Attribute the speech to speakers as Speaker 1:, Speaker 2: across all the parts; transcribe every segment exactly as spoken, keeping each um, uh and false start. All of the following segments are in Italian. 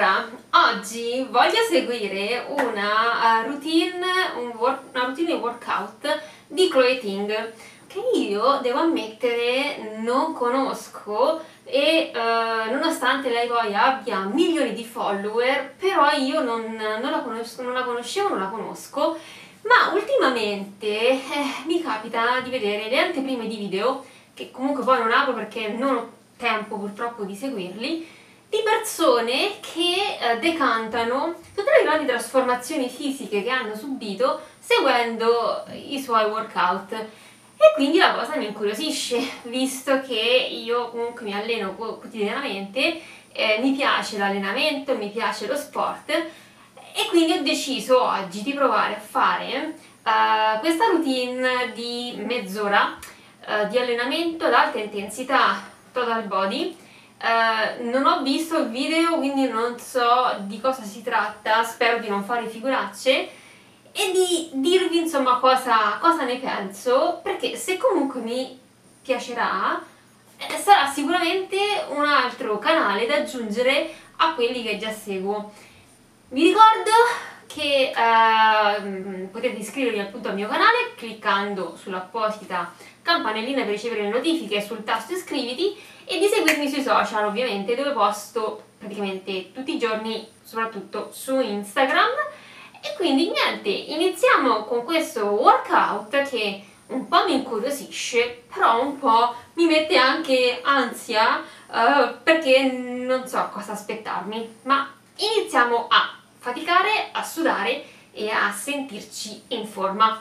Speaker 1: Allora, oggi voglio seguire una uh, routine, un work, una routine workout di Chloe Ting che io devo ammettere non conosco e uh, nonostante lei poi abbia milioni di follower, però io non, non, la, conosco, non la conoscevo, non la conosco, ma ultimamente eh, mi capita di vedere le anteprime di video, che comunque poi non apro perché non ho tempo purtroppo di seguirli, di persone che eh, decantano tutte le grandi trasformazioni fisiche che hanno subito seguendo i suoi workout. E quindi la cosa mi incuriosisce, visto che io comunque mi alleno quotidianamente, eh, mi piace l'allenamento, mi piace lo sport, e quindi ho deciso oggi di provare a fare uh, questa routine di mezz'ora uh, di allenamento ad alta intensità total body. Uh, non ho visto il video, quindi non so di cosa si tratta, spero di non fare figuracce e di dirvi insomma cosa, cosa ne penso, perché se comunque mi piacerà eh, sarà sicuramente un altro canale da aggiungere a quelli che già seguo. Vi ricordo che uh, potete iscrivervi appunto al mio canale cliccando sull'apposita campanellina per ricevere le notifiche e sul tasto iscriviti, e di seguirmi sui social ovviamente, dove posto praticamente tutti i giorni, soprattutto su Instagram. E quindi niente, iniziamo con questo workout che un po' mi incuriosisce, però un po' mi mette anche ansia uh, perché non so cosa aspettarmi, ma iniziamo a faticare, a sudare e a sentirci in forma.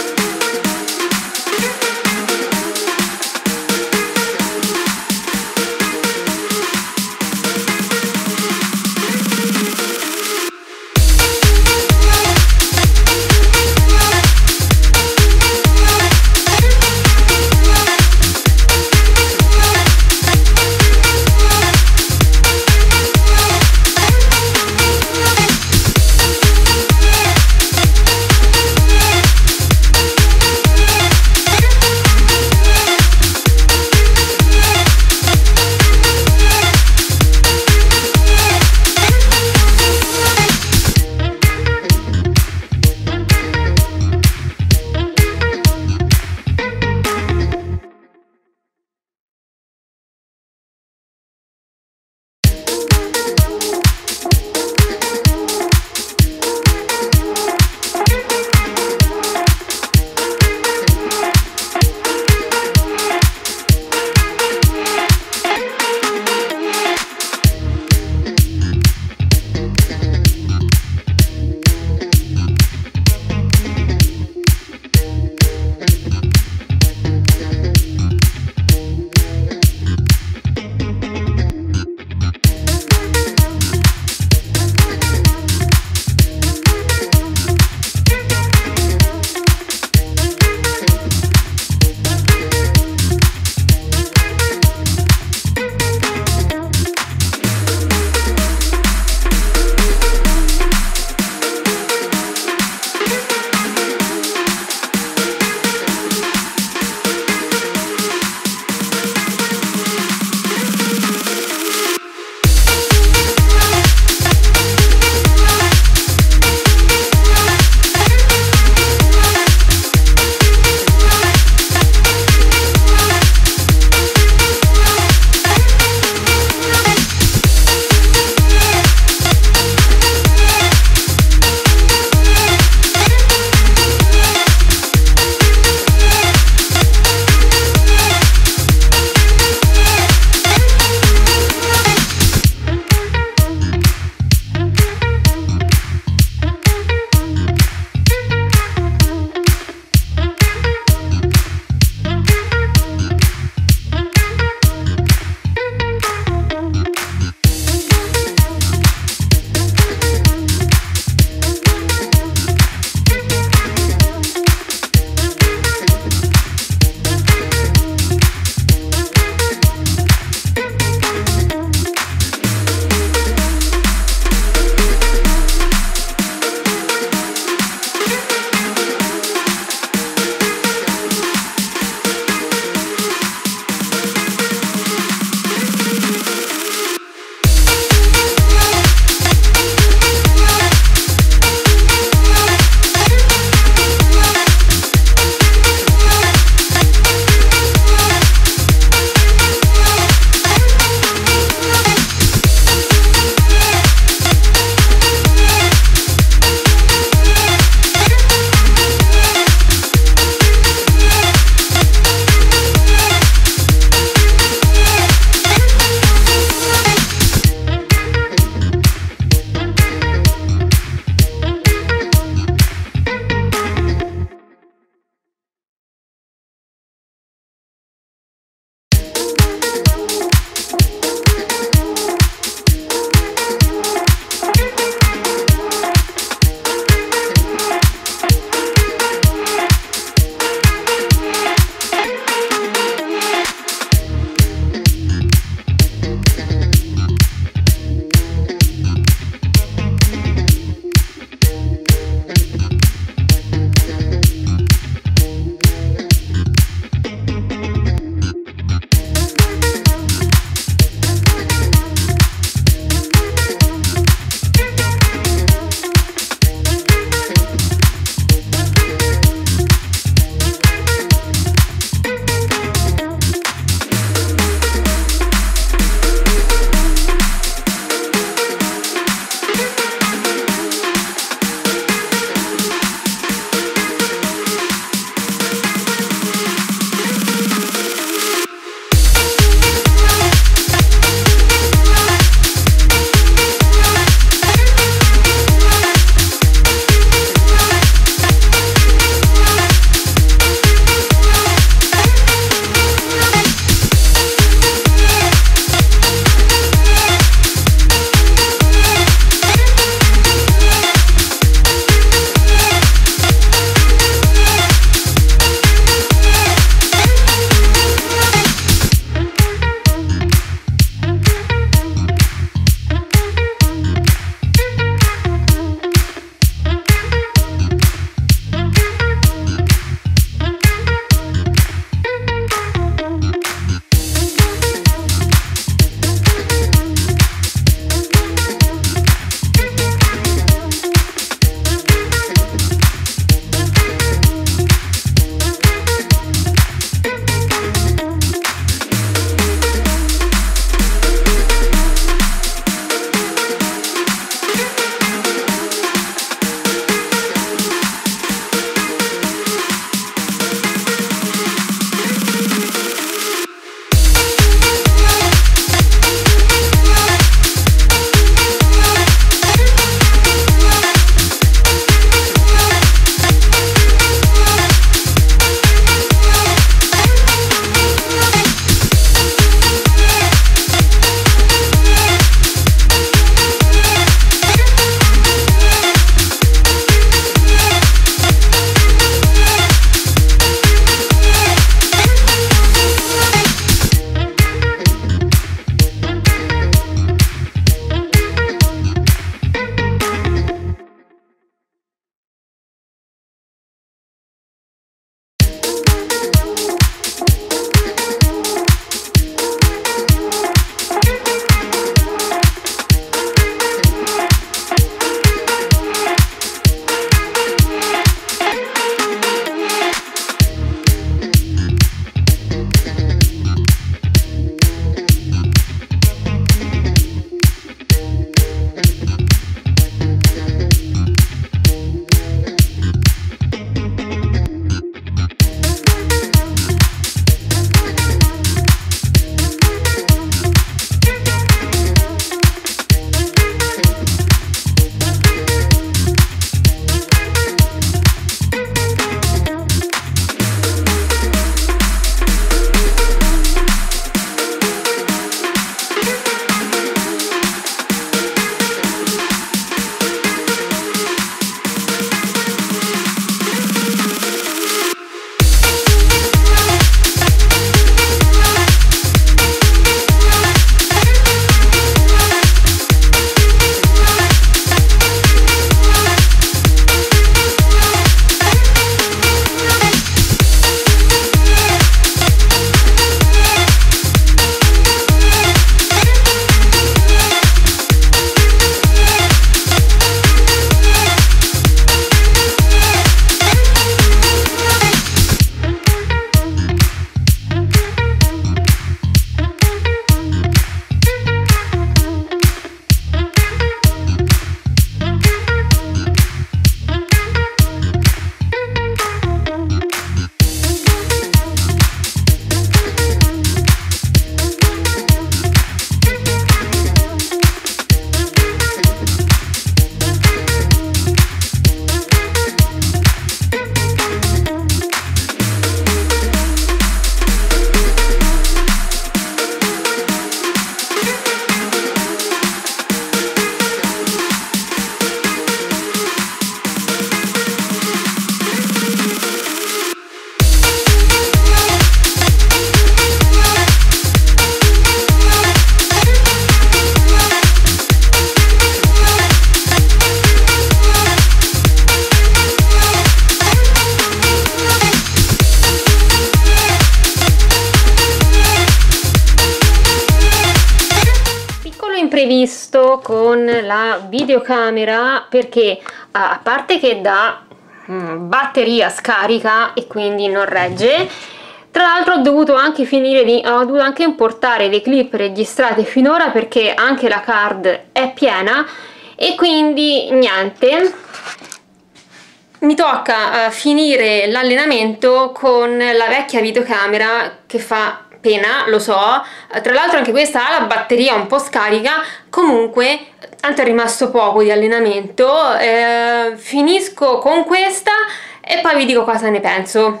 Speaker 1: visto con la videocamera, perché a parte che da mm, batteria scarica e quindi non regge. Tra l'altro ho dovuto anche finire di ho dovuto anche importare le clip registrate finora, perché anche la card è piena, e quindi niente, mi tocca uh, finire l'allenamento con la vecchia videocamera che fa pena, lo so. Uh, tra l'altro anche questa ha la batteria un po' scarica. Comunque tanto è rimasto poco di allenamento, uh, finisco con questa e poi vi dico cosa ne penso.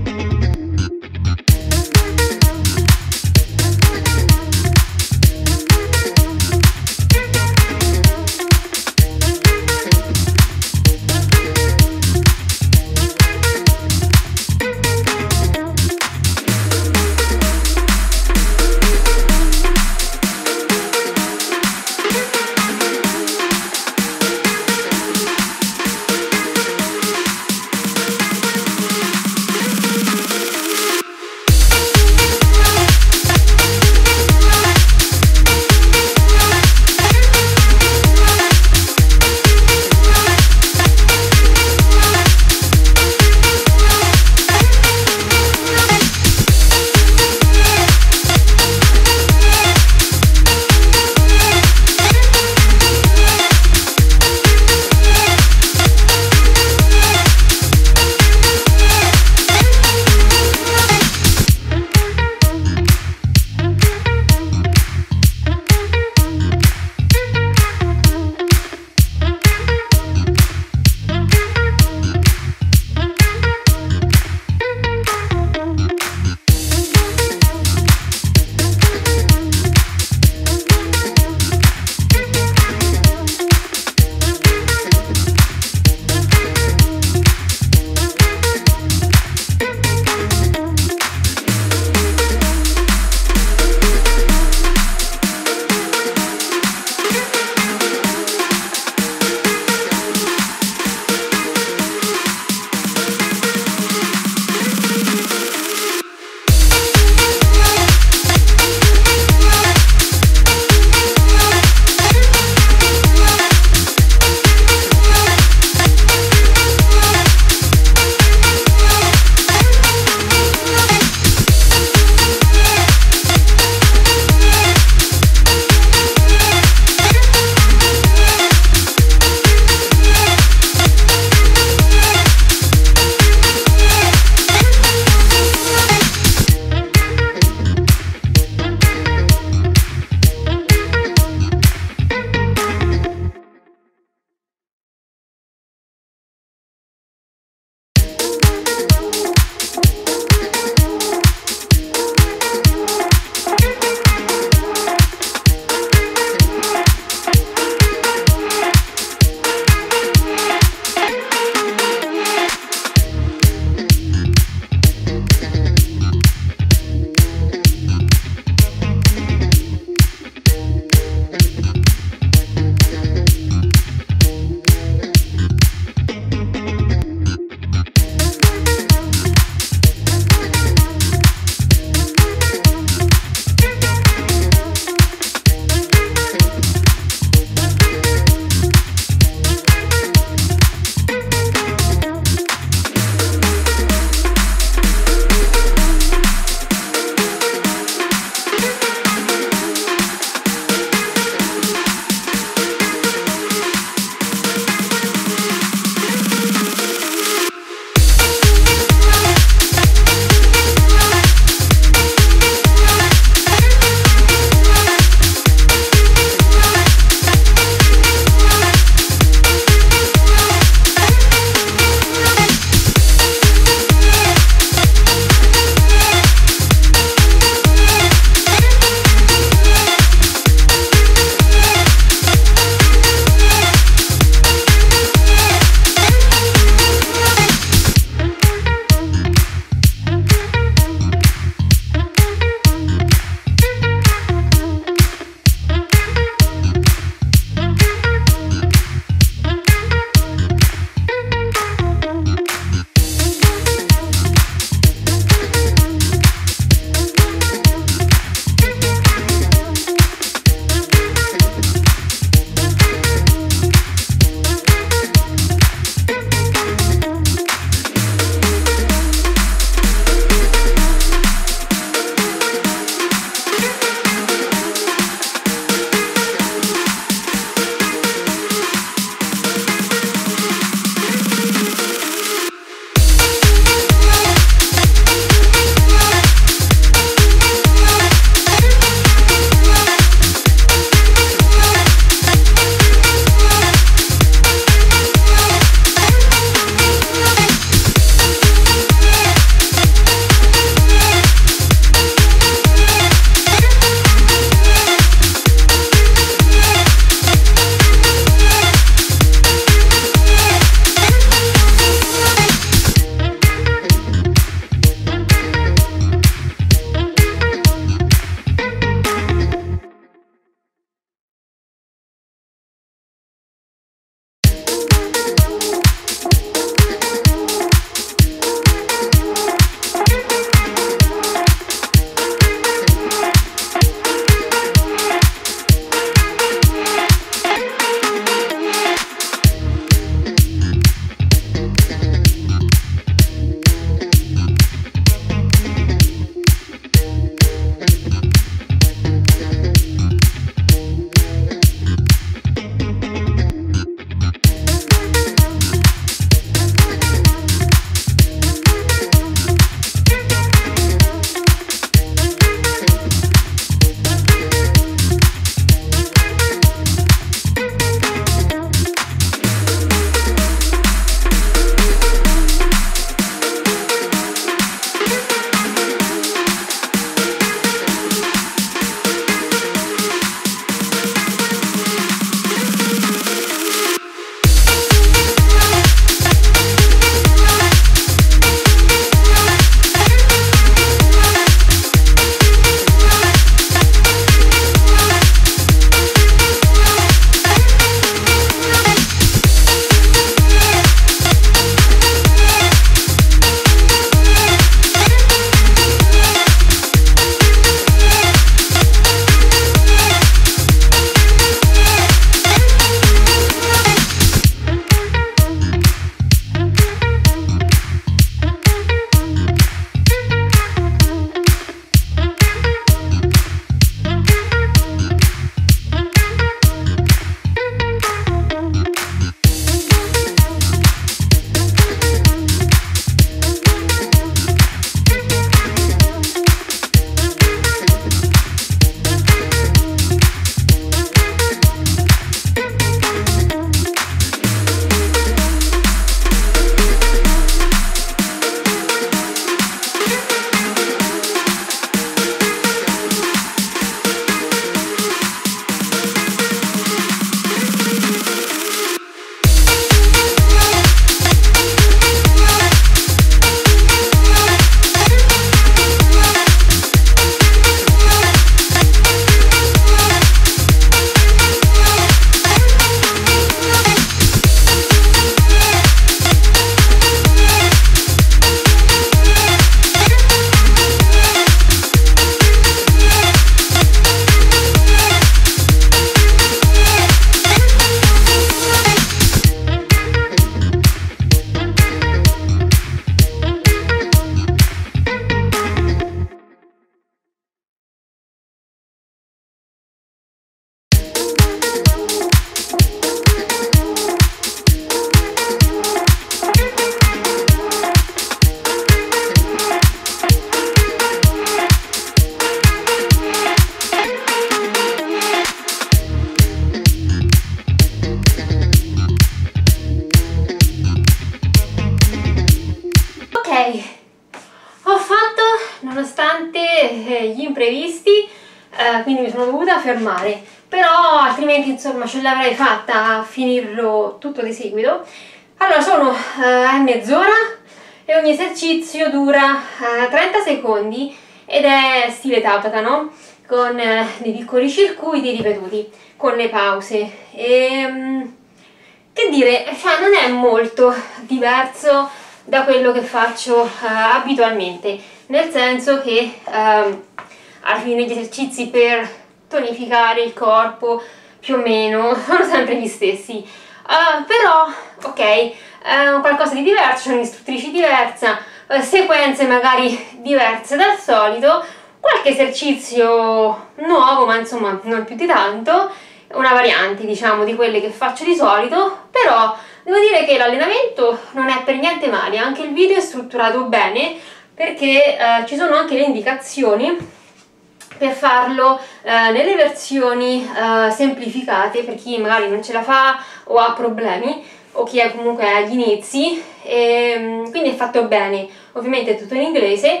Speaker 1: nonostante eh, gli imprevisti, eh, quindi mi sono dovuta fermare, però altrimenti insomma ce l'avrei fatta a finirlo tutto di seguito. Allora sono eh, mezz'ora e ogni esercizio dura eh, trenta secondi ed è stile Tabata, no? Con eh, dei piccoli circuiti ripetuti, con le pause. E, um, che dire, cioè non è molto diverso da quello che faccio uh, abitualmente, nel senso che uh, alla fine gli esercizi per tonificare il corpo più o meno sono sempre gli stessi, uh, però ok, è qualcosa di diverso, c'è un'istruttrice diversa, uh, sequenze magari diverse dal solito, qualche esercizio nuovo, ma insomma non più di tanto, una variante diciamo di quelle che faccio di solito, però devo dire che l'allenamento non è per niente male, anche il video è strutturato bene perché eh, ci sono anche le indicazioni per farlo eh, nelle versioni eh, semplificate per chi magari non ce la fa o ha problemi o chi è comunque agli inizi, e, quindi è fatto bene, ovviamente è tutto in inglese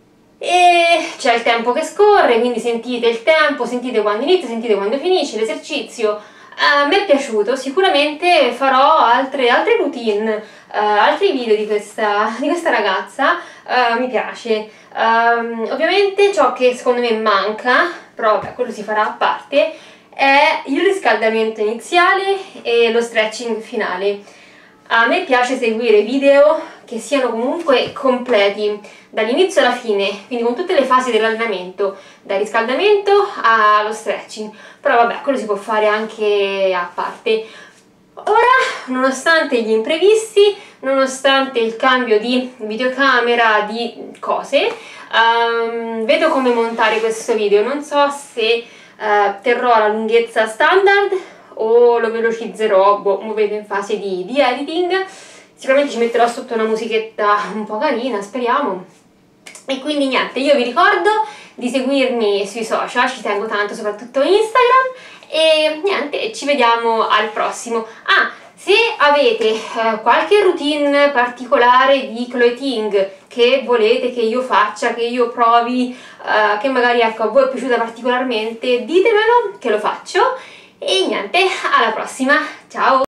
Speaker 1: e c'è il tempo che scorre, quindi sentite il tempo, sentite quando inizia, sentite quando finisce l'esercizio. A me è piaciuto, sicuramente farò altre, altre routine, uh, altri video di questa, di questa ragazza, uh, mi piace. Um, ovviamente ciò che secondo me manca, però vabbè, quello si farà a parte, è il riscaldamento iniziale e lo stretching finale. A me piace seguire video che siano comunque completi dall'inizio alla fine, quindi con tutte le fasi dell'allenamento, dal riscaldamento allo stretching, però vabbè, quello si può fare anche a parte. Ora, nonostante gli imprevisti, nonostante il cambio di videocamera, di cose, um, vedo come montare questo video. Non so se uh, terrò la lunghezza standard o lo velocizzerò, boh, lo vedo in fase di, di editing. Sicuramente ci metterò sotto una musichetta un po' carina, speriamo. E quindi niente, io vi ricordo di seguirmi sui social, ci tengo tanto, soprattutto Instagram, e niente, ci vediamo al prossimo. Ah, se avete eh, qualche routine particolare di clothing che volete che io faccia, che io provi, eh, che magari ecco, a voi è piaciuta particolarmente, ditemelo che lo faccio. E niente, alla prossima, ciao!